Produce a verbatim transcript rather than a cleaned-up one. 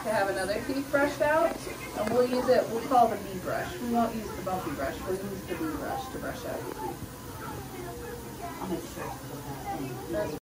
to have another teeth brushed out, and we'll use it, we'll call the bee brush. We won't use the bumpy brush, we'll use the bee brush to brush out your teeth. I'll make sure to put that in. That's